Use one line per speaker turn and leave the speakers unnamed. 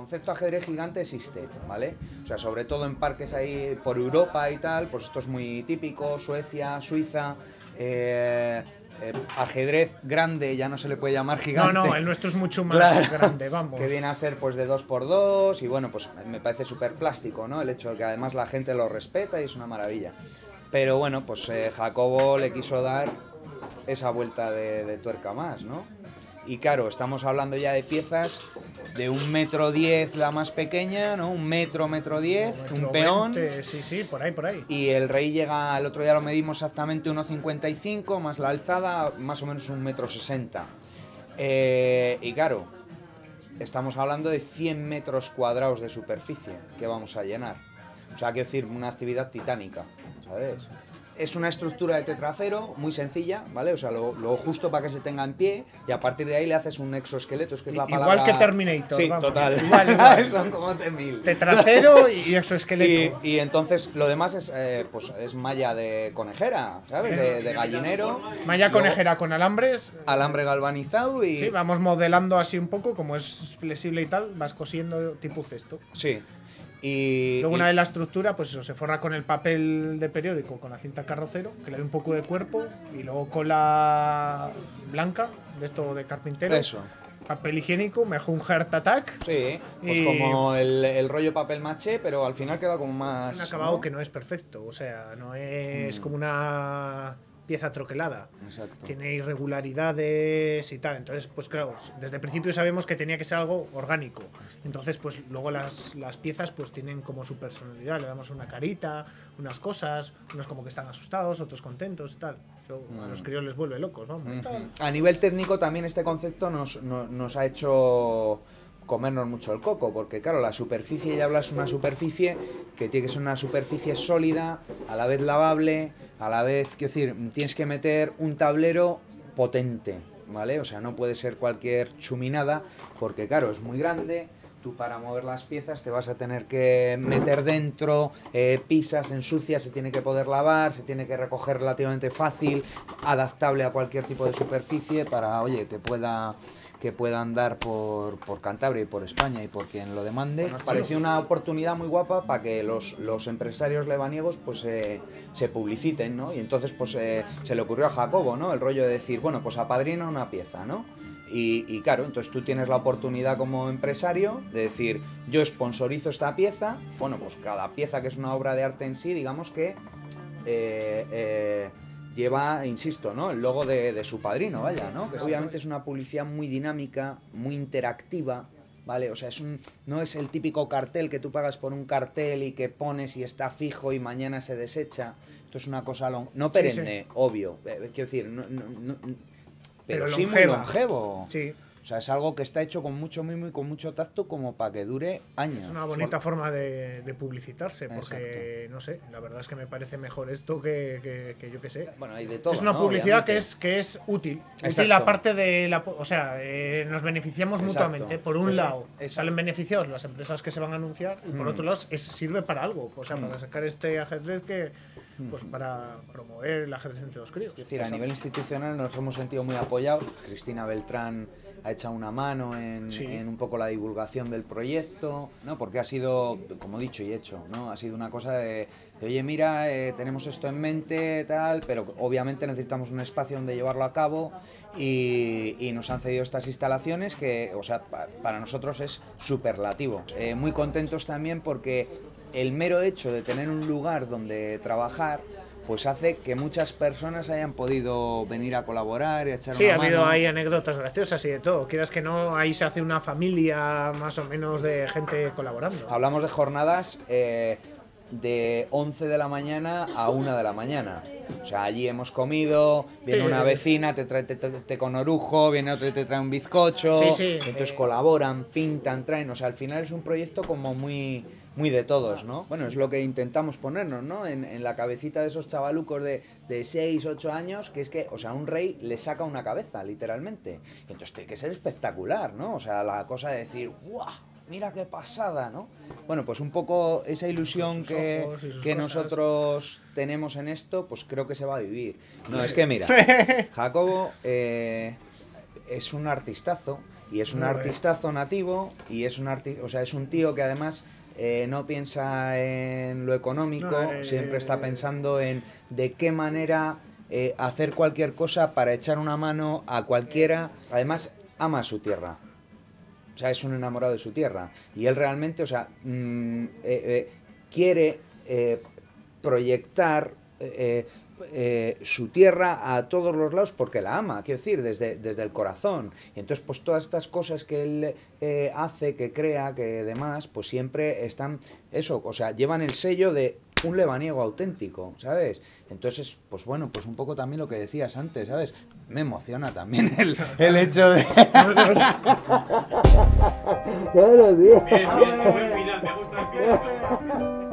concepto ajedrez gigante existe, ¿vale? O sea, sobre todo en parques ahí por Europa y tal, pues esto es muy típico, Suecia, Suiza, ajedrez grande ya no se le puede llamar gigante.
No, el nuestro es mucho más grande, vamos.
Que viene a ser pues de 2x2 y bueno, pues me parece súper plástico, ¿no? El hecho de que además la gente lo respeta y es una maravilla. Pero bueno, pues Jacobo le quiso dar esa vuelta de tuerca más, ¿no? Y claro, estamos hablando ya de piezas de 1,10 m la más pequeña, ¿no? 1,10 m, un peón.
20, sí, por ahí.
Y el rey llega, el otro día lo medimos exactamente 1,55 m, más la alzada, más o menos 1,60 m. Y claro, estamos hablando de 100 metros cuadrados de superficie que vamos a llenar. O sea, quiero decir, una actividad titánica, ¿sabes? Es una estructura de tetracero muy sencilla, ¿vale? O sea, lo justo para que se tenga en pie y a partir de ahí le haces un exoesqueleto, es que es la palabra...
Igual que Terminator.
Sí,
vamos.
total.
Igual.
Son como T-1000.
Tetracero y exoesqueleto.
Y entonces lo demás es, pues, es malla de conejera, ¿sabes? De gallinero.
Malla conejera con alambres.
Alambre galvanizado y...
Sí, vamos modelando así un poco, como es flexible y tal, vas cosiendo tipo cesto.
Sí. Y
luego una de la estructura, pues eso, se forra con el papel de periódico, con la cinta carrocero, que le da un poco de cuerpo, y luego cola blanca, de esto de carpintero.
Eso.
Papel higiénico, mejor un Heart Attack.
Sí, pues como el rollo papel maché, pero al final queda como más...
Es un acabado, ¿no? Que no es perfecto, o sea, no es como una pieza troquelada.
Exacto.
Tiene irregularidades y tal. Entonces, pues claro, desde el principio sabemos que tenía que ser algo orgánico. Entonces, pues luego las piezas pues tienen como su personalidad. Le damos una carita, unas cosas, unos como que están asustados, otros contentos y tal. Eso a los críos les vuelve locos, vamos.
A nivel técnico también este concepto nos ha hecho comernos mucho el coco, porque claro, la superficie, ya hablas, una superficie que tiene que ser una superficie sólida, a la vez lavable, a la vez, quiero decir, tienes que meter un tablero potente, ¿vale? O sea, no puede ser cualquier chuminada, porque claro, es muy grande, tú para mover las piezas te vas a tener que meter dentro, pisas, ensucias, se tiene que poder lavar, se tiene que recoger relativamente fácil, adaptable a cualquier tipo de superficie para, oye, que pueda andar por Cantabria y por España y por quien lo demande. Nos pareció una oportunidad muy guapa para que los empresarios lebaniegos pues se publiciten, ¿no? Y entonces pues se le ocurrió a Jacobo, ¿no? El rollo de decir, bueno, pues apadrina una pieza, ¿no? Y claro, entonces tú tienes la oportunidad como empresario de decir, yo sponsorizo esta pieza, bueno, pues cada pieza que es una obra de arte en sí, digamos que lleva, insisto, ¿no? El logo de su padrino, vaya, ¿no? Que obviamente es una publicidad muy dinámica, muy interactiva, ¿vale? O sea, no es el típico cartel que tú pagas por un cartel y que pones y está fijo y mañana se desecha. Esto es una cosa no perenne, sí. Obvio. Quiero decir, pero sí muy longevo.
Sí.
O sea, es algo que está hecho con mucho mimo y con mucho tacto como para que dure años.
Es una bonita forma de publicitarse, porque, exacto, no sé, la verdad es que me parece mejor esto que yo qué sé.
Bueno, hay de todo,
es una, ¿no?, publicidad que es útil.
Exacto.
Útil aparte de la... O sea, nos beneficiamos, exacto, mutuamente. Por un lado, salen beneficiados las empresas que se van a anunciar y por otro lado, sirve para algo. O sea, para sacar este ajedrez que... Pues para promover el ajedrez entre los críos.
Es decir, a nivel institucional nos hemos sentido muy apoyados. Cristina Beltrán ha echado una mano en un poco la divulgación del proyecto, ¿no? Porque ha sido, como dicho y hecho, ¿no? Ha sido una cosa de oye, mira, tenemos esto en mente, tal, pero obviamente necesitamos un espacio donde llevarlo a cabo y nos han cedido estas instalaciones que, o sea, para nosotros es superlativo. Muy contentos también porque el mero hecho de tener un lugar donde trabajar pues hace que muchas personas hayan podido venir a colaborar y a echar una mano.
Sí, ha habido ahí anécdotas graciosas y de todo. Quieras que no, ahí se hace una familia más o menos de gente colaborando.
Hablamos de jornadas de 11 de la mañana a 1 de la mañana. O sea, allí hemos comido, viene una vecina, te trae té con orujo, viene otro y te trae un bizcocho, entonces colaboran, pintan, traen. O sea, al final es un proyecto como muy de todos, ¿no? Bueno, es lo que intentamos ponernos, ¿no? En la cabecita de esos chavalucos de 6, 8 años, que es que, o sea, un rey le saca una cabeza, literalmente. Entonces tiene que ser espectacular, ¿no? O sea, la cosa de decir, ¡guau! Mira qué pasada, ¿no? Bueno, pues un poco esa ilusión que nosotros tenemos en esto, pues creo que se va a vivir. No, es que mira, Jacobo es un artistazo Y es un artistazo nativo, y es un o sea, es un tío que además no piensa en lo económico, siempre está pensando en de qué manera hacer cualquier cosa para echar una mano a cualquiera. Además, ama su tierra. O sea, es un enamorado de su tierra. Y él realmente, o sea, quiere proyectar su tierra a todos los lados porque la ama, quiero decir, desde el corazón. Y entonces, pues todas estas cosas que él hace, que crea, que demás, pues siempre están, eso, o sea, llevan el sello de un lebaniego auténtico, ¿sabes? Entonces, pues bueno, pues un poco también lo que decías antes, ¿sabes? Me emociona también el hecho de...
Claro, tío. Bien, buen final, me ha gustado el final.